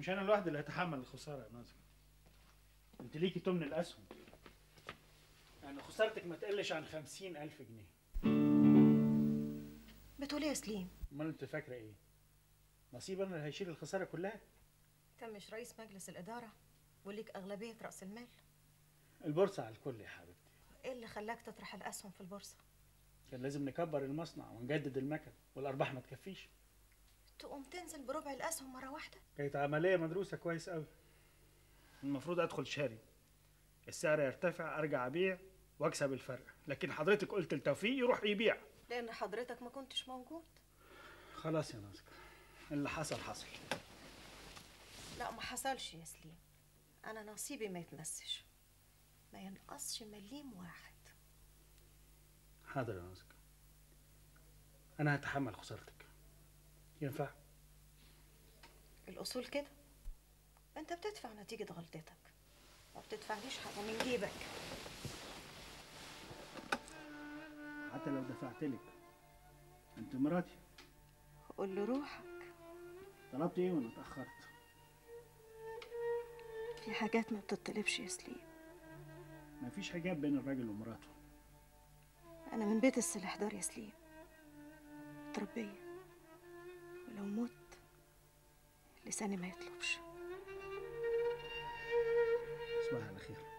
مش انا لوحدي اللي هتحمل الخساره يا ناصر. انت ليكي تمن الاسهم. يعني خسارتك ما تقلش عن 50,000 جنيه. بتقول ايه يا سليم؟ امال انت فاكره ايه؟ نصيب انا اللي هيشيل الخساره كلها؟ انت مش رئيس مجلس الاداره وليك اغلبيه راس المال؟ البورصه على الكل يا حبيبتي. ايه اللي خلاك تطرح الاسهم في البورصه؟ كان لازم نكبر المصنع ونجدد المكن والارباح ما تكفيش. تقوم تنزل بربع الاسهم مره واحده؟ كانت عمليه مدروسه كويس قوي. المفروض ادخل شاري، السعر يرتفع ارجع ابيع واكسب الفرق، لكن حضرتك قلت لتوفيق يروح يبيع. لان حضرتك ما كنتش موجود. خلاص يا ناصر، اللي حصل حصل. لا ما حصلش يا سليم، انا نصيبي ما يتمسش، ما ينقصش مليم واحد. حاضر يا ناصر، انا هتحمل خسارتك. ينفع؟ الاصول كده، انت بتدفع نتيجه غلطتك، ما بتدفعليش حاجه من جيبك. حتى لو دفعت لك، انت مراتي. قول له روحك. طلبت ايه وانا اتاخرت؟ في حاجات ما بتطلبش يا سليم. ما فيش حجاب بين الراجل ومراته. انا من بيت السلاحدار يا سليم، متربيه، ولو مت لساني ما يطلبش. تصبح على خير.